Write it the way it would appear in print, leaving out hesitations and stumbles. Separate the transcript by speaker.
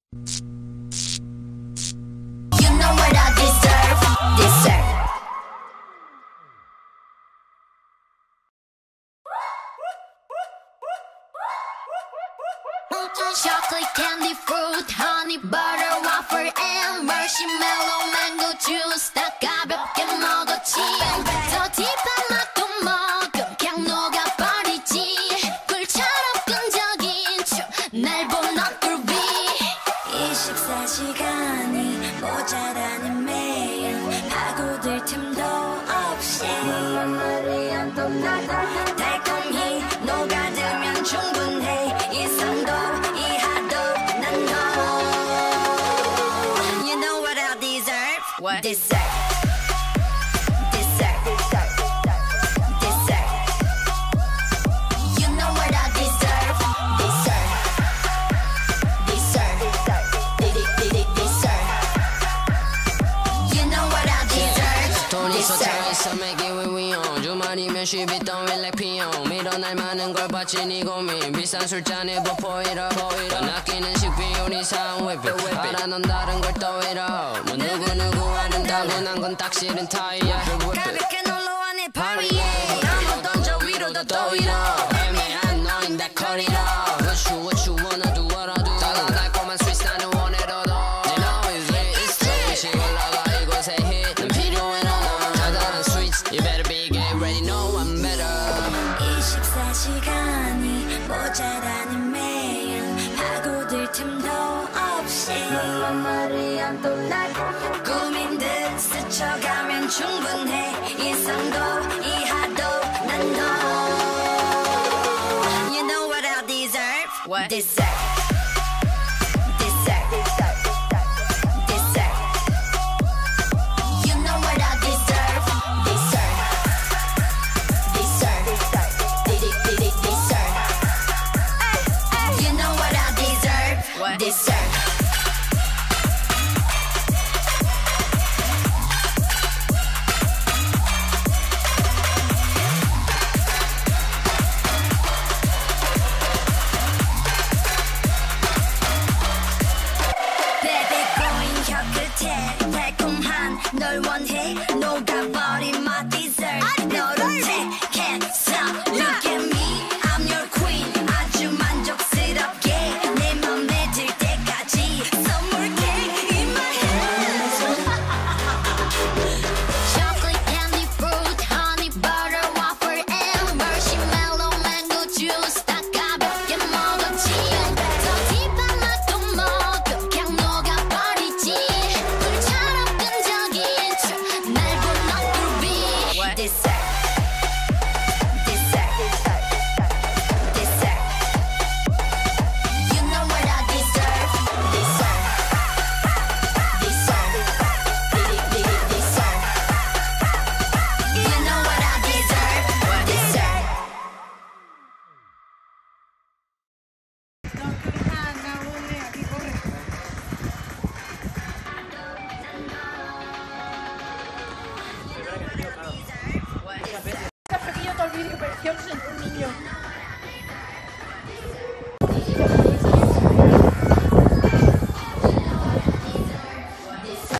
Speaker 1: You know what I deserve, deserve. Chocolate candy fruit, honey butter waffle and marshmallow mango juice 다 가볍게 먹었지 더 딥한 맛도 먹음 그냥 녹아버리지 꿀처럼 끈적인 춤날 보는 groovy 이 식사 시간이 모자라는 매일 파고들 틈도 없이 달콤히 녹아들면 충분해 이상도 What? Deserve. Deserve. Deserve. You know what I deserve. Deserve. Deserve. Deserve. You know what I deserve.
Speaker 2: 돈이 쏟아있어 매기 위위용 주말이면 쉬비 떠일 like 피용 밀어날 많은 걸 받지 니 고민 비싼 술잔에 보포이러 넌 아끼는 식비율 이상 회비 알아 넌 다른 걸 떠이러 뭐 누구누구 아름다고 난 건 딱 싫은 타이야
Speaker 1: 가볍게 놀러와네 파리에
Speaker 2: 한번 던져 위로 더 떠이러 애매한 너인 다 커리러 What you wanna do what I do 다른 달콤한 스위스 나는 원해로도 You know it's lit it's true 시 올라가 이곳에 hit 난 필요해 너 달달한 sweets You better be get ready know I'm better
Speaker 1: 이 식사 시간이 모자라는 매일 파고들 틈도 없이 꿈인 듯 스쳐가면 충분해 이상도 이하도 난 너 You know what I deserve? What? Deserve. Deserve. Deserve. You know what I deserve? Deserve. Deserve. Deserve. You know what I deserve? What? Deserve.